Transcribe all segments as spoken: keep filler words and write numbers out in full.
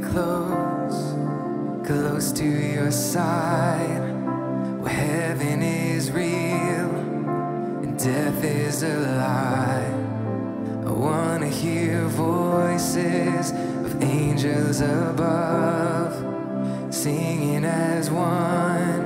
close, close to your side, where heaven is real and death is a lie. I wanna hear voices of angels above, singing as one,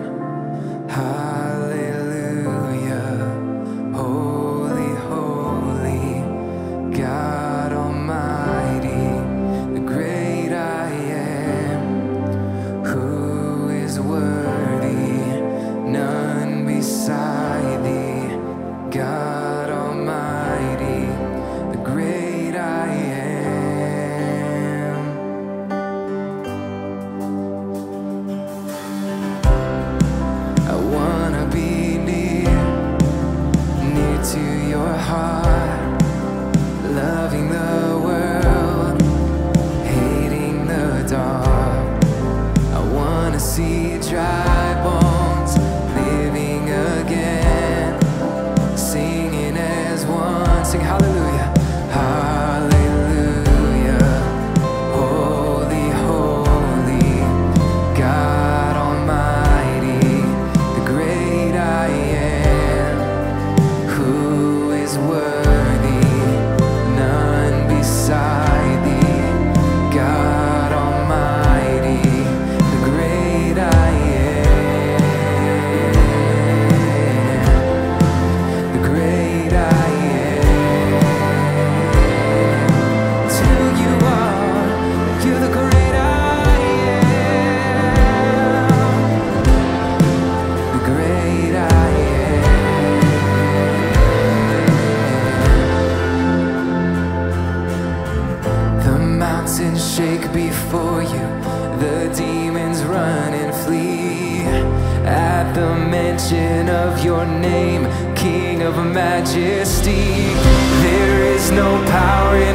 hallelujah. Holy, holy, God Almighty, the great I am, who is worthy, none beside thee. God Almighty, the great I am. I wanna be near, near to your heart, loving the world, hating the dark. I wanna see dry bones living again, singing as one. Sing hallelujah, hallelujah. Holy, holy, God Almighty, the great I am, who is worthy, none beside thee. God Almighty, the great I am, the great I am. It's who you are, you're the great I am, the great I am. The mountains shake before you, the demons run and flee at the mention of your name, King of majesty. There is no power in